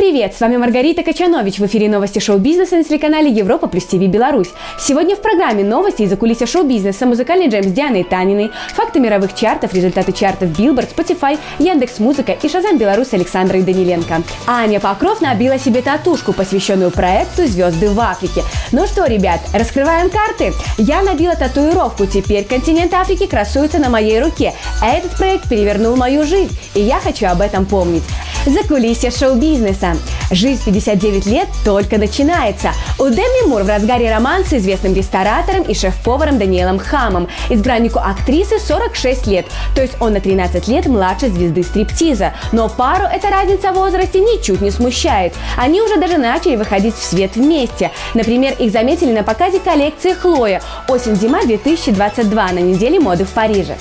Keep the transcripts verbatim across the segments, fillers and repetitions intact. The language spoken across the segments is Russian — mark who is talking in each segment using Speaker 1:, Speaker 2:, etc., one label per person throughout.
Speaker 1: привет! С вами Маргарита Качанович. В эфире новости шоу-бизнеса на телеканале Европа плюс ТВ Беларусь. Сегодня в программе новости из-за кулисья шоу-бизнеса, музыкальный джем с Дианой Таниной, факты мировых чартов, результаты чартов Billboard, Spotify, Яндекс.Музыка и Шазам Беларусь с Александрой Даниленко. Аня Покров набила себе татушку, посвященную проекту «Звезды в Африке». Ну что, ребят, раскрываем карты? Я набила татуировку, теперь континент Африки красуется на моей руке. Этот проект перевернул мою жизнь, и я хочу об этом помнить. За кулисья шоу-бизнеса. Жизнь в пятьдесят девять лет только начинается. У Деми Мур в разгаре роман с известным ресторатором и шеф-поваром Даниэлом Хамом. Избраннику актрисы сорок шесть лет, то есть он на тринадцать лет младше звезды стриптиза. Но пару эта разница в возрасте ничуть не смущает. Они уже даже начали выходить в свет вместе. Например, их заметили на показе коллекции Хлоя «Осень-зима две тысячи двадцать два» на неделе моды в Париже.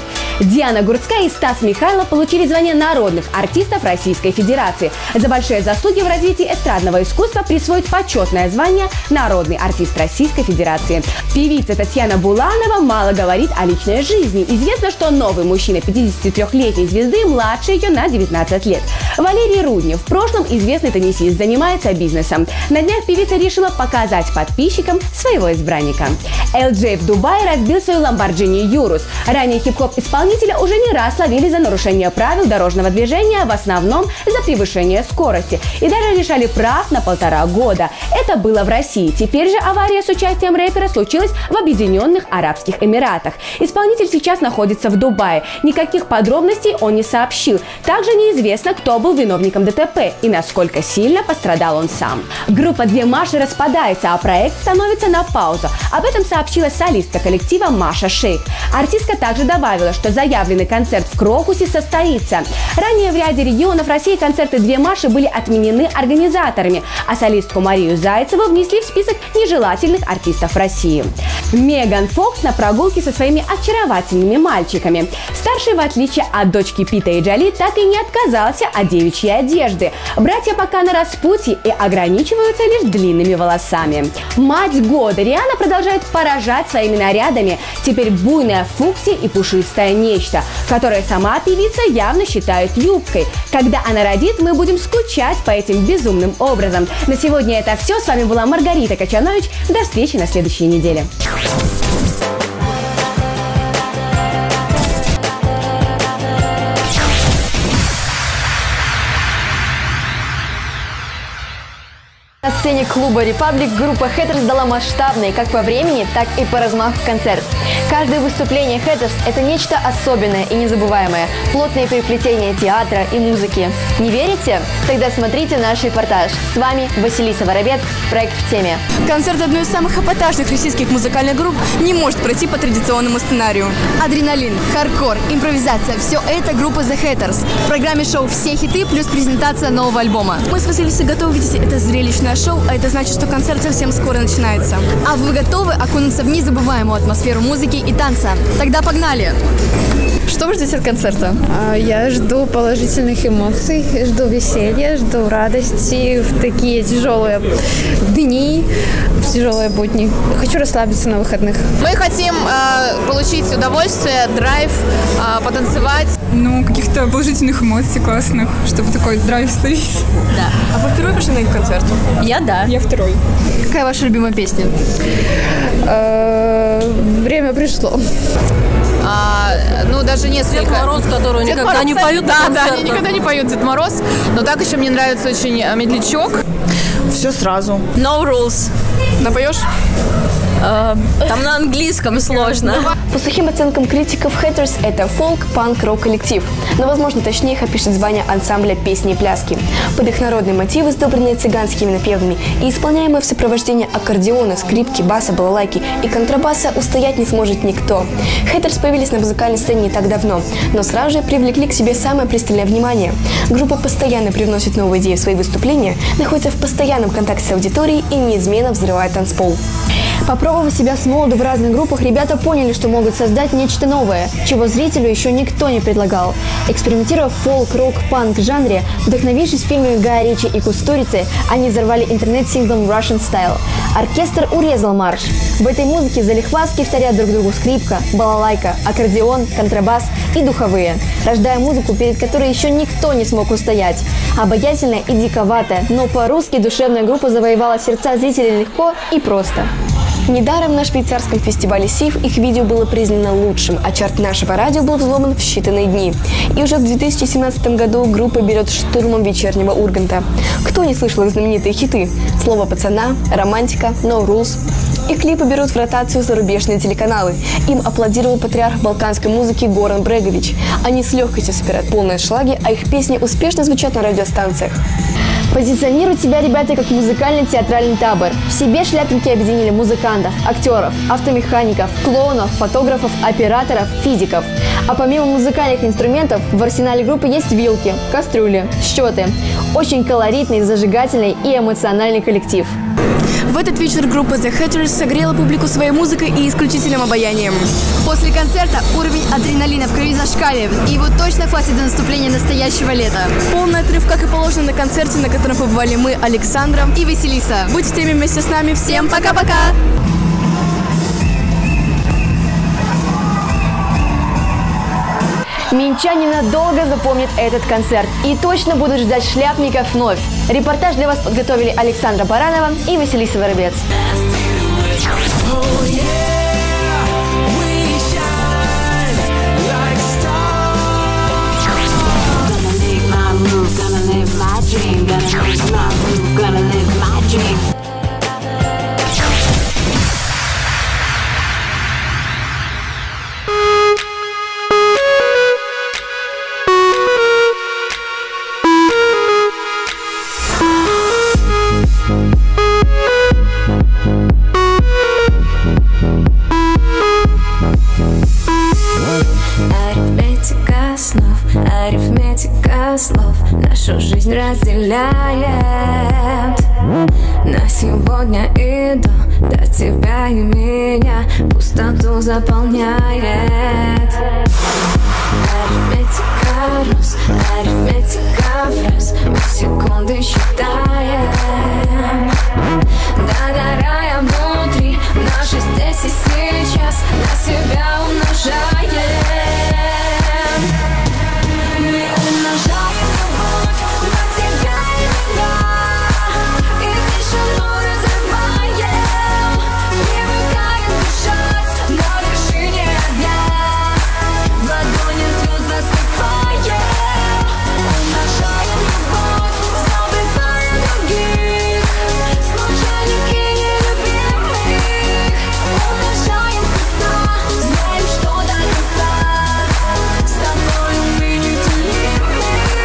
Speaker 1: Диана Гурцкая и Стас Михайлов получили звание народных артистов Российской Федерации. За большие заслуги в развитии эстрадного искусства присвоит почетное звание «Народный артист Российской Федерации». Певица Татьяна Буланова мало говорит о личной жизни. Известно, что новый мужчина пятидесятитрёхлетней звезды младше ее на девятнадцать лет. Валерий Руднев, в прошлом известный теннисист, занимается бизнесом. На днях певица решила показать подписчикам своего избранника. эл джей в Дубае разбил свою Lamborghini Urus. Ранее хип-хоп исполнитель уже не раз ловили за нарушение правил дорожного движения, в основном за превышение скорости, и даже лишали прав на полтора года. Это было в России. Теперь же авария с участием рэпера случилась в Объединенных Арабских Эмиратах. Исполнитель сейчас находится в Дубае. Никаких подробностей он не сообщил. Также неизвестно, кто был виновником ДТП и насколько сильно пострадал он сам. Группа «Две Маши» распадается, а проект становится на паузу. Об этом сообщила солистка коллектива Маша Шейх. Артистка также добавила, что заявленный концерт в Крокусе состоится. Ранее в ряде регионов России концерты «Две Маши» были отменены организаторами, а солистку Марию Зайцеву внесли в список нежелательных артистов России. Меган Фокс на прогулке со своими очаровательными мальчиками. Старший, в отличие от дочки Пита и Джоли, так и не отказался от девичьей одежды. Братья пока на распутье и ограничиваются лишь длинными волосами. Мать года Риhanna продолжает поражать своими нарядами. Теперь буйная фуксия и пушистое нечто, которое сама певица явно считает юбкой. Когда она родит, мы будем скучать по этим безумным образом. На сегодня это все. С вами была Маргарита Качанович. До встречи на следующей неделе.
Speaker 2: На сцене клуба «Репаблик» группа Hatters дала масштабный как по времени, так и по размаху концерт. Каждое выступление Hatters – это нечто особенное и незабываемое. Плотное переплетение театра и музыки. Не верите? Тогда смотрите наш репортаж. С вами Василиса Воробец, проект «В теме».
Speaker 3: Концерт одной из самых эпатажных российских музыкальных групп не может пройти по традиционному сценарию. Адреналин, хардкор, импровизация – все это группа The Hatters. В программе шоу «Все хиты» плюс презентация нового альбома. Мы с Василисой готовы видеть это зрелищное шоу, а это значит, что концерт совсем скоро начинается. А вы готовы окунуться в незабываемую атмосферу музыки и танца? Тогда погнали! Что вы ждете от концерта?
Speaker 4: Я жду положительных эмоций, жду веселья, жду радости в такие тяжелые дни, в тяжелые будни. Хочу расслабиться на выходных.
Speaker 5: Мы хотим э, получить удовольствие, драйв, э, потанцевать.
Speaker 6: Ну, каких-то положительных эмоций классных, чтобы такой драйв словить.
Speaker 3: Да. А вы впервые пришли на их концерт?
Speaker 2: Я да.
Speaker 6: Я второй.
Speaker 3: Какая ваша любимая песня?
Speaker 4: Время пришло.
Speaker 5: А, ну, даже несколько.
Speaker 7: Дед Мороз, который
Speaker 5: Дед
Speaker 7: никогда
Speaker 5: Мороз,
Speaker 7: не поют.
Speaker 5: Да, да, они никогда не поют Дед Мороз. Но так еще мне нравится очень медлячок.
Speaker 8: Все сразу.
Speaker 7: No rules.
Speaker 5: Напоешь?
Speaker 7: Э, там на английском сложно.
Speaker 2: По сухим оценкам критиков, Hatters – это фолк, панк, рок-коллектив. Но, возможно, точнее их опишет звание ансамбля песни и пляски. Под их народные мотивы, сдобренные цыганскими напевами и исполняемые в сопровождении аккордеона, скрипки, баса, балалайки и контрабаса, устоять не сможет никто. Hatters появились на музыкальной сцене не так давно, но сразу же привлекли к себе самое пристальное внимание. Группа постоянно привносит новые идеи в свои выступления, находится в постоянном контакте с аудиторией и неизменно взрывает танцпол. Попробовав себя с молоду в разных группах, ребята поняли, что могут создать нечто новое, чего зрителю еще никто не предлагал. Экспериментировав в фолк, рок, панк жанре, вдохновившись фильмами Гая Ричи и Кустурицы, они взорвали интернет синглом Russian Style. Оркестр урезал марш. В этой музыке залихватски вторят друг другу скрипка, балалайка, аккордеон, контрабас и духовые, рождая музыку, перед которой еще никто не смог устоять. Обаятельная и диковатая, но по-русски душевная группа завоевала сердца зрителей легко и просто. Недаром на швейцарском фестивале СИФ их видео было признано лучшим, а чарт нашего радио был взломан в считанные дни. И уже в две тысячи семнадцатом году группа берет штурмом вечернего Урганта. Кто не слышал их знаменитые хиты? «Слово пацана», «Романтика», «No Rules». Их клипы берут в ротацию зарубежные телеканалы. Им аплодировал патриарх балканской музыки Горан Брегович. Они с легкостью собирают полные шлаги, а их песни успешно звучат на радиостанциях. Позиционируют себя ребята как музыкальный театральный табор. В себе шляпники объединили музыкантов, актеров, автомехаников, клоунов, фотографов, операторов, физиков. А помимо музыкальных инструментов, в арсенале группы есть вилки, кастрюли, счеты. Очень колоритный, зажигательный и эмоциональный коллектив.
Speaker 3: В этот вечер группа The Hatters согрела публику своей музыкой и исключительным обаянием. После концерта уровень адреналина в крови зашкаливает, и его точно хватит до наступления настоящего лета. Полный отрыв, как и положено на концерте, на котором побывали мы, Александра и Василиса. Будь в теме вместе с нами. Всем пока-пока!
Speaker 2: Минчане надолго запомнят этот концерт и точно будут ждать шляпников вновь. Репортаж для вас подготовили Александра Баранова и Василиса Воробец.
Speaker 8: Арифметика снов, арифметика слов нашу жизнь разделяет. На сегодня иду до тебя и меня, пустоту заполняет. Арифметика роз, арифметика фраз, мы секунды считаем. Догорая внутри, наши здесь и сейчас, на себя умножаем. Мы умножаем любовь на тебя и меня, и тишину разрываем. Привыкаем дышать на вершине огня, в ладони звезд засыпаем. Умножаем любовь, забываем других, случайных и нелюбимых. Умножаем сердца, знаем, что до конца с тобой мы неделимы.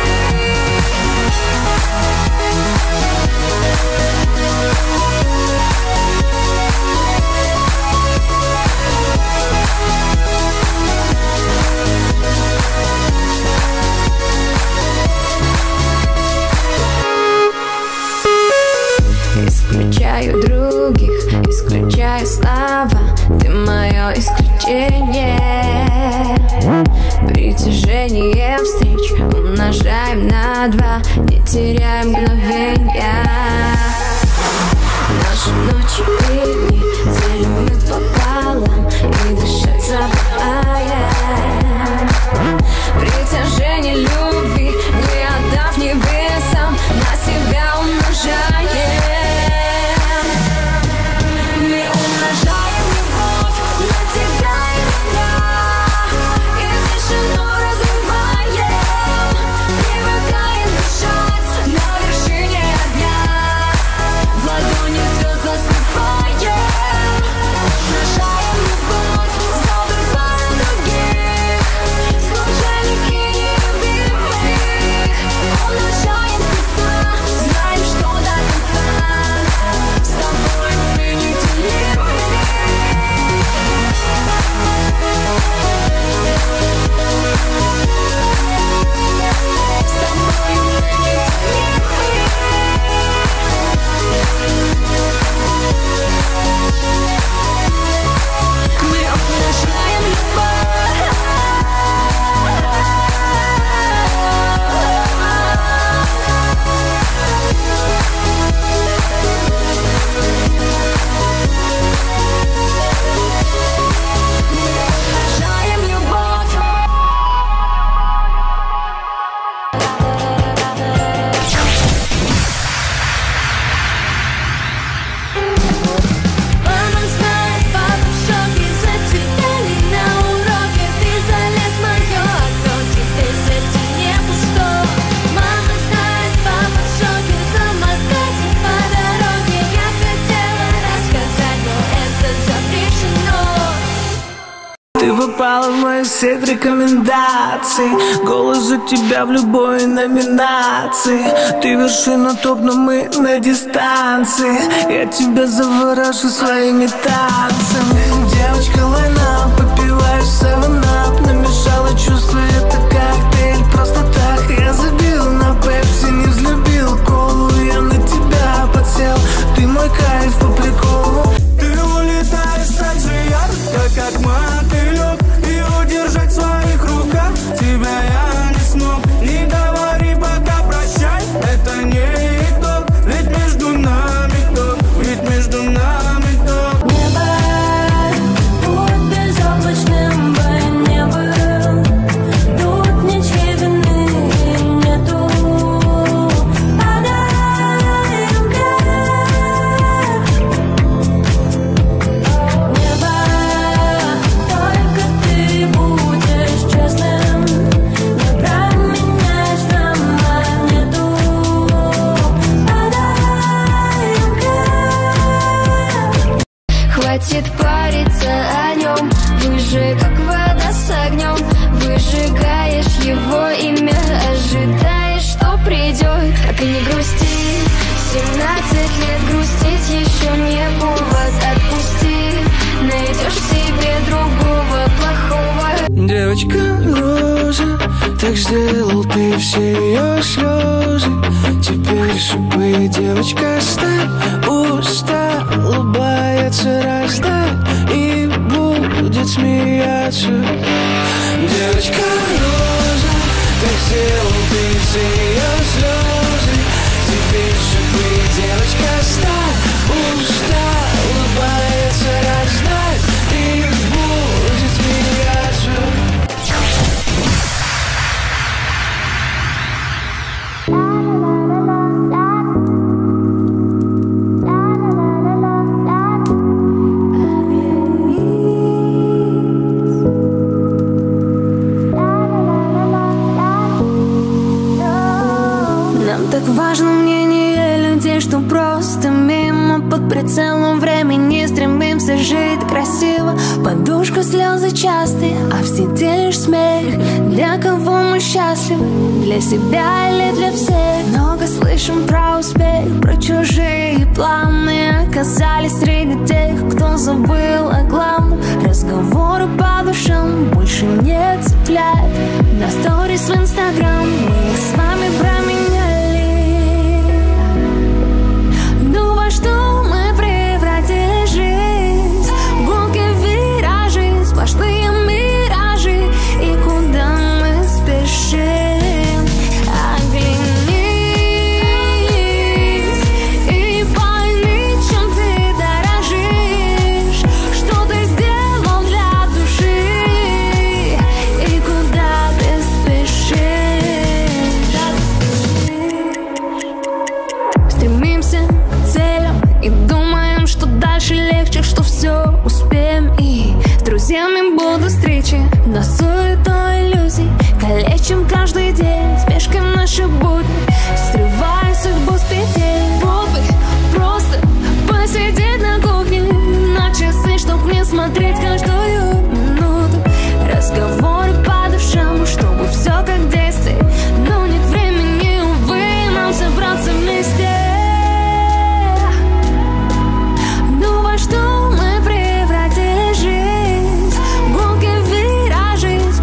Speaker 8: Исключаю других, исключаю слова, ты мое исключение. Притяжение встреч умножаем на два, не теряем мгновения. Наши ночи и дни делим мы пополам и дышать забываем. Притяжение любви, не отдав небесам, на себя умножаем. Мы умножаем любовь на тебя и меня, и тишину разрываем. Привыкаем дышать на вершине огня, в ладони звезд засыпаем.
Speaker 9: попала в мою сеть рекомендаций. Голос за тебя в любой номинации. Ты вершина топ, но мы на дистанции. Я тебя заворожу своими танцами. Девочка, лайна, попиваешь севен-ап. Намешала чувства, это коктейль. Просто так я забил на пепси, не взлюбил колу. Я на тебя подсел, ты мой кайф по приколу. Ты улетаешь так же ярко, как мотылек, и удержать в своих руках тебя я не смог. Не говори пока прощай, это не итог. Ведь между нами ток, ведь между нами ток.
Speaker 8: Небо, будь безоблачным бы не был. Тут ничьей вины нету. Подаем вверх. Небо, только ты будешь честным. Не променяешь на монету. Подаем вверх. Хватит париться о нем, выжиг, как вода с огнем. Выжигаешь его имя, ожидаешь, что придет. А ты не грусти, семнадцать лет грустить еще не повод. Отпусти, найдешь себе другого плохого.
Speaker 9: Девочка роза, так сделал ты все ее слезы. Теперь шипы, девочка, стань устала, боится раздать и будет смеяться. Девочка роза, так сделал ты все ее слезы. Теперь шипы, девочка, стань устала, боится раздать и будет смеяться.
Speaker 8: Нам так важно мнение людей, что просто мимо. Под прицелом времени стремимся жить красиво. Подушка, слезы частые, а в сети лишь смех. Для кого мы счастливы? Для себя или для всех? Много слышим про успех, про чужие планы. Оказались среди тех, кто забыл о главном. Разговоры по душам больше не цепляют. На сторис в инстаграм мы их с вами променяли. Ну во что мы превратили жизнь? Гонки, виражи, сплошные миражи. И куда мы спешим? Оглянись и пойми, чем ты дорожишь. Что ты сделал для души? И куда ты спешишь? Стремимся к целям и думаем, что дальше легче, что все успеем. И с друзьями будут встречи, но суетой иллюзий калечим каждый день, спешкой наши будни, срывая судьбу с петель. Вот бы просто посидеть на кухне на часы, чтоб не смотреть каждую минуту. Разговоры по душам, чтобы все как действие. Но нет времени, увы, нам собраться вместе. Ну во что мы превратили жизнь? Гонки, виражи,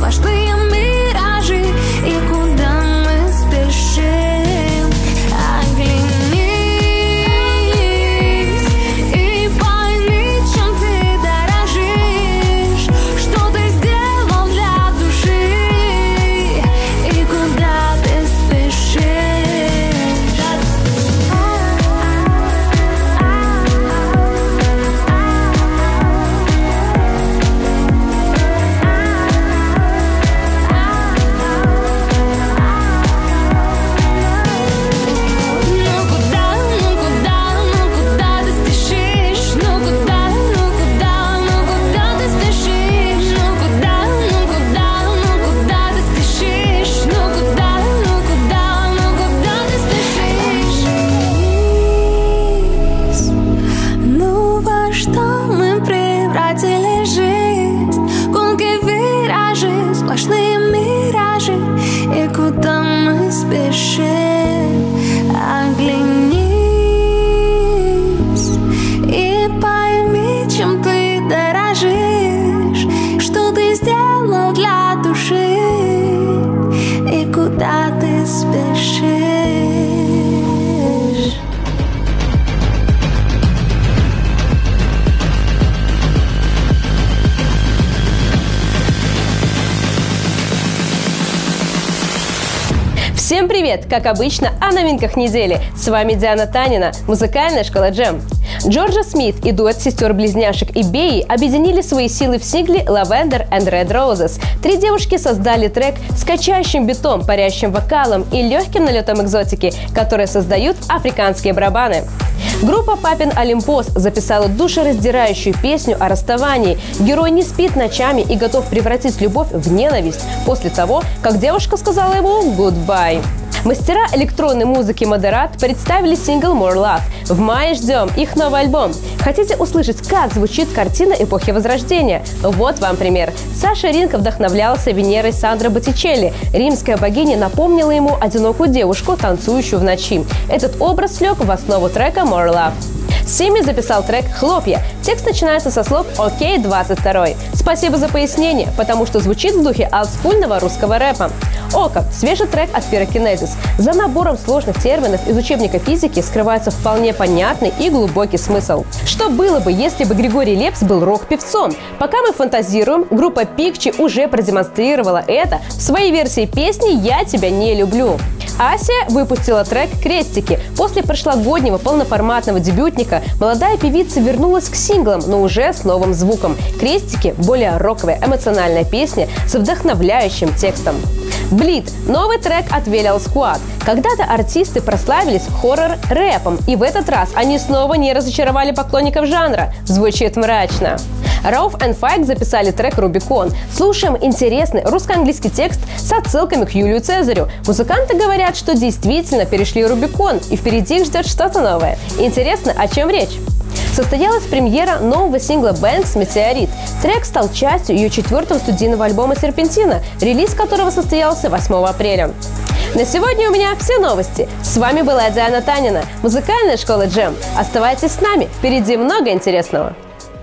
Speaker 10: Всем привет! Как обычно, о новинках недели. С вами Диана Танина, музыкальная школа Джем. Джорджа Смит и дуэт сестер-близняшек Ибеи объединили свои силы в сингле Lavender and Red Roses. Три девушки создали трек с качающим битом, парящим вокалом и легким налетом экзотики, которые создают африканские барабаны. Группа Папин Олимпос записала душераздирающую песню о расставании. Герой не спит ночами и готов превратить любовь в ненависть после того, как девушка сказала ему «goodbye». Мастера электронной музыки Moderat представили сингл More Love. В мае ждем их новый альбом. Хотите услышать, как звучит картина эпохи Возрождения? Вот вам пример. Саша Ринко вдохновлялся Венерой Сандро Боттичелли. Римская богиня напомнила ему одинокую девушку, танцующую в ночи. Этот образ лег в основу трека More Love. Сими записал трек «Хлопья». Текст начинается со слов «Окей, двадцать второй». Спасибо за пояснение, потому что звучит в духе олдскульного русского рэпа. «Око» – свежий трек от Pyrokinesis. За набором сложных терминов из учебника физики скрывается вполне понятный и глубокий смысл. Что было бы, если бы Григорий Лепс был рок-певцом? Пока мы фантазируем, группа Пикчи уже продемонстрировала это в своей версии песни «Я тебя не люблю». Асия выпустила трек «Крестики». После прошлогоднего полноформатного дебютника молодая певица вернулась к синглам, но уже с новым звуком. «Крестики» – более роковая, эмоциональная песня с вдохновляющим текстом. «Bleed» – новый трек от Велиал Squad. Когда-то артисты прославились хоррор-рэпом, и в этот раз они снова не разочаровали поклонников жанра. Звучит мрачно. Rauf and Fike записали трек «Рубикон». Слушаем интересный русско-английский текст с отсылками к Юлию Цезарю. Музыканты говорят, что действительно перешли Рубикон, и впереди их ждет что-то новое. Интересно, о чем речь? Состоялась премьера нового сингла Banks «Метеорит». Трек стал частью ее четвертого студийного альбома «Серпентина», релиз которого состоялся восьмого апреля. На сегодня у меня все новости. С вами была Диана Танина, музыкальная школа Джем. Оставайтесь с нами, впереди много интересного.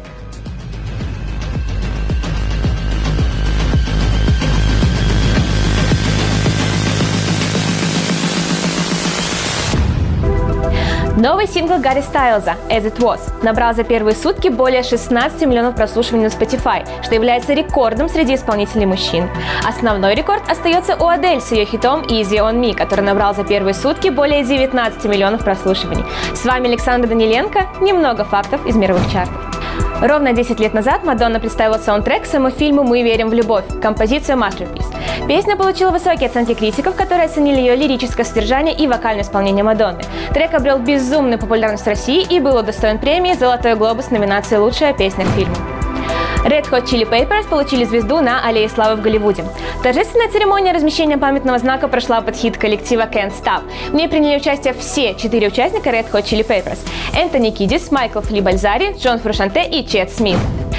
Speaker 1: Новый сингл Гарри Стайлза «As It Was» набрал за первые сутки более шестнадцати миллионов прослушиваний на Spotify, что является рекордом среди исполнителей мужчин. Основной рекорд остается у Адель с ее хитом «Easy on Me», который набрал за первые сутки более девятнадцати миллионов прослушиваний. С вами Александра Даниленко. Немного фактов из мировых чартов. Ровно десять лет назад Мадонна представила саундтрек к самофильму «Мы верим в любовь», композицию «Masterpiece». Песня получила высокие оценки критиков, которые оценили ее лирическое содержание и вокальное исполнение Мадонны. Трек обрел безумную популярность в России и был удостоен премии «Золотой глобус» в номинации «Лучшая песня к фильму». Red Hot Chili Peppers получили звезду на Аллее славы в Голливуде. Торжественная церемония размещения памятного знака прошла под хит коллектива Can't Stop. В ней приняли участие все четыре участника Red Hot Chili Peppers: Энтони Кидис, Майкл Фли Бальзари, Джон Фрушанте и Чет Смит.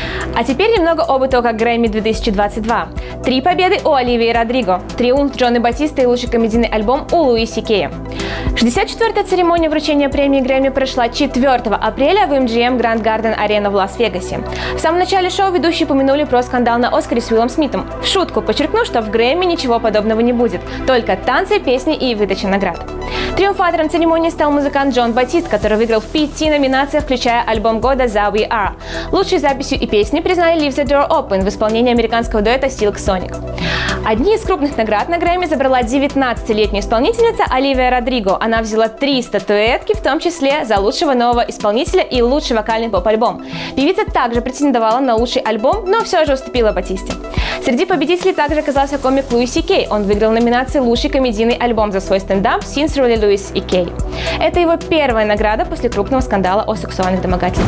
Speaker 1: А теперь немного об итогах Грэмми две тысячи двадцать два. Три победы у Оливии Родриго, триумф Джона Батиста и лучший комедийный альбом у Луи Си Кея. шестьдесят четвёртая церемония вручения премии Грэмми прошла четвёртого апреля в эм джи эм Grand Garden Arena в Лас-Вегасе. В самом начале шоу ведущие упомянули про скандал на Оскаре с Уиллом Смитом. В шутку подчеркну, что в Грэмми ничего подобного не будет, только танцы, песни и выдача наград. Триумфатором церемонии стал музыкант Джон Батист, который выиграл в пяти номинациях, включая альбом года «The We Are». Лучшей записью и песней признали «Leave the Door Open» в исполнении американского дуэта Silk Sonic. Одни из крупных наград на Грэмми забрала девятнадцатилетняя исполнительница Оливия Родриго. Она взяла три статуэтки, в том числе за лучшего нового исполнителя и лучший вокальный поп-альбом. Певица также претендовала на лучший альбом, но все же уступила Батисте. Среди победителей также оказался комик Луи Си Кей. Он выиграл номинацию «Лучший комедийный альбом» за свой стендап «Sincerely Louis и Кей». Это его первая награда после крупного скандала о сексуальных домогательствах.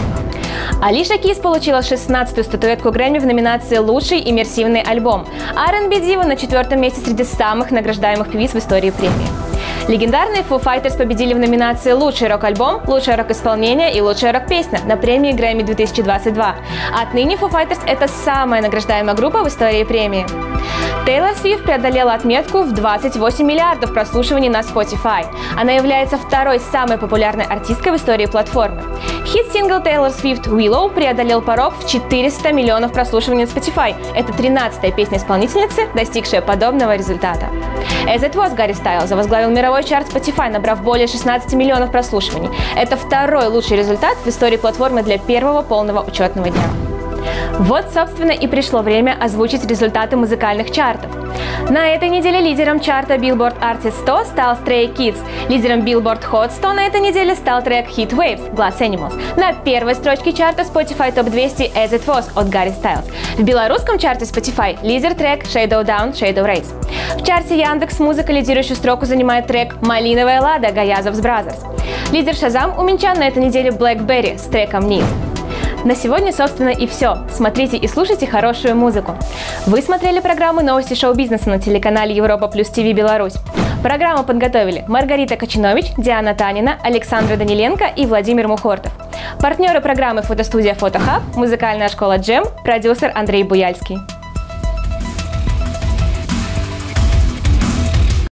Speaker 1: Алиша Кис получила шестнадцатую статуэтку Грэмми в номинации «Лучший иммерсивный альбом». ар энд би дива на четвертом месте среди самых награждаемых певиц в истории премии. Легендарные Foo Fighters победили в номинации «Лучший рок-альбом», «Лучшее рок-исполнение» и «Лучшая рок-песня» на премии Грэмми две тысячи двадцать два. Отныне Foo Fighters – это самая награждаемая группа в истории премии. Тейлор Свифт преодолела отметку в двадцать восемь миллиардов прослушиваний на Spotify. Она является второй самой популярной артисткой в истории платформы. Хит-сингл Тейлор Свифт «Willow» преодолел порог в четыреста миллионов прослушиваний на Spotify. Это тринадцатая песня исполнительницы, достигшая подобного результата. As It Was Гарри Стайлза возглавил мировой чарт Spotify, набрав более шестнадцати миллионов прослушиваний. Это второй лучший результат в истории платформы для первого полного учетного дня. Вот, собственно, и пришло время озвучить результаты музыкальных чартов. На этой неделе лидером чарта Billboard Artist сто стал Stray Kids. Лидером Billboard Hot сто на этой неделе стал трек Heat Waves Glass Animals. На первой строчке чарта Spotify топ двести As It Was от Гарри Стайлз. В белорусском чарте Spotify лидер трек Shadow Down Shadow Race. В чарте Яндекс.Музыка лидирующую строку занимает трек «Малиновая лада» Гаязовс Brothers. Лидер Шазам у минчан на этой неделе Blackberry с треком «Need». На сегодня, собственно, и все. Смотрите и слушайте хорошую музыку. Вы смотрели программу «Новости шоу-бизнеса» на телеканале Европа Плюс ТВ Беларусь. Программу подготовили Маргарита Кочинович, Диана Танина, Александра Даниленко и Владимир Мухортов. Партнеры программы фотостудия «Фотохаб», музыкальная школа «Джем», продюсер Андрей Буяльский.